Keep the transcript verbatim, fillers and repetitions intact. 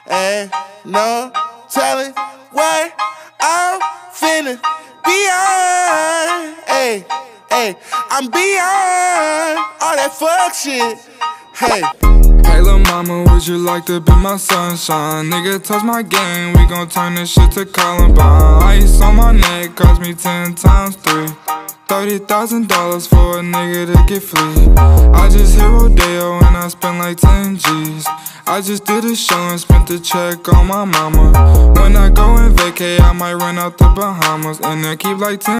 Ain't no telling what I'm finna beyond. Hey, hey, I'm beyond all that fuck shit. Hey. Hey lil' mama, would you like to be my sunshine? Nigga, touch my game, we gon' turn this shit to Columbine. Ice on my neck cost me ten times three. Thirty thousand dollars for a nigga to get free. I just hit Rodeo and I spent like ten G's. I just did a show and spent the check on my mama. When I go and vacay, I might run out the Bahamas and then keep like ten